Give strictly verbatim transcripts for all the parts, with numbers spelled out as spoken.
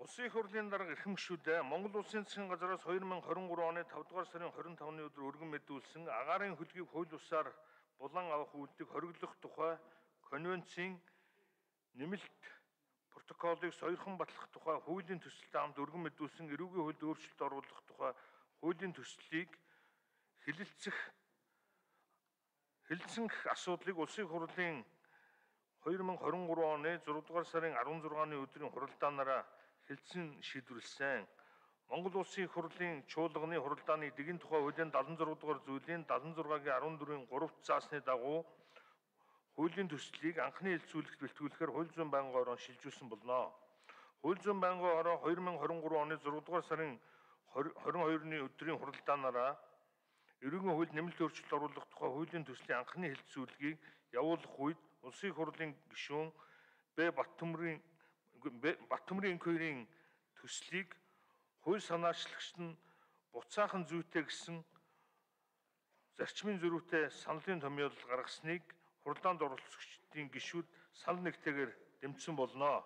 Улсын их хурлын дарга эрхэм гишүүдээ Монгол Улсын засгийн газраас two thousand twenty-three оны five дугаар сарын twenty-five-ны өдөр өргөн мэдүүлсэн агаарын хөдөлгөөг хууль бусаар булан авах үйлдэл хориглох тухай конвенцийн нэмэлт протоколыг сойрхон батлах тухай хуулийн төсөлтэй хамт өргөн мэдүүлсэн эрүүгийн хуульд өөрчлөлт оруулах тухай хуулийн төслийг хэлэлцэх хэлэлцэн асуудлыг Улсын их хурлын two thousand twenty-three оны six дугаар сарын sixteen-ны өдрийн хуралдаанаараа хэлэлцэн шийдвэрлсэн. Монгол Улсын их хурлын чуулганы хуралдааны дэгэн тухай хуулийн seventy-six дугаар зүйлийн seventy-six-гийн fourteen-ийн three заасны дагуу хуулийн төслийг анхны хэлэлцүүлэгт бэлтгүүлэхээр хууль зүйн байнгын орон шилжүүлсэн болно. Хууль зүйн байнгын орон two thousand twenty-three оны six дугаар сарын twenty-two-ны өдрийн хуралдаанаараа эрүүгийн хуульд нэмэлт өөрчлөлт оруулах тухай хуулийн төслийн анхны хэлэлцүүлгийг явуулах үед Улсын их хурлын гишүүн Б. Баттөмрийн Баттөмрийн инквайрийн төслийг хууль санаачлагч нь буцаахан зүйтэй гэсэн зарчмын зөрүүтэй саналын томьёолол гаргасныг хуралдаанд оролцогчдын гишүүд санал нэгтэйгээр дэмжсэн болно.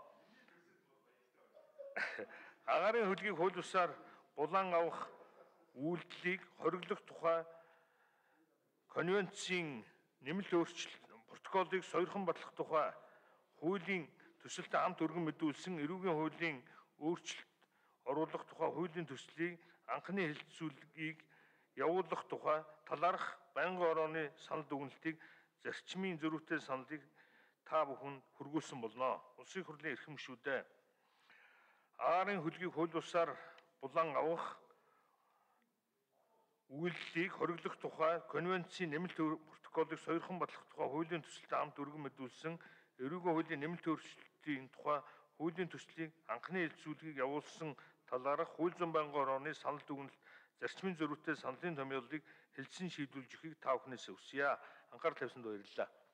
Агаарын хөдөлгөөг хууль бусаар булан авах үйлдэлийг хориглох тухай конвенцийн нэмэлт өөрчлөлт протоколыг сойрхон батлах тухай хуулийн төсөлтэй хамт өргөн мэдүүлсэн эрүүгийн хуулийн өөрчлөлт оруулах тухай хуулийн төслийг анхны хэлэлцүүлгийг явуулах тухай талаарх байнгын орооны санал дүгнэлтийг зарчмын зөрүүтэй саналыг та бүхэнд хүргүүлсэн болно. Улсын их хурлын эрхэм гишүүдээ агаарын хөдөлгөөг хууль бусаар булан авах үйлдэлийг хориглох тухай конвенцийн нэмэлт протоколыг сойрхон батлах тухай хуулийн төсөлтэй хамт өргөн мэдүүлсэн эрүүгийн хуулийн нэмэлт өөрчлөлтийн тухай хуулийн төслийг анхны хэлэлцүүлгийг явуулсан талаарх хууль зүйн байнгын орооны санал дүгнэлт зарчмын зөрүүтэй саналын томьёолыг хэлэлцэн шийдвэрлэж өгөхийг та бүхнээс хүсье. Анхаарал тавьсанд баярлалаа.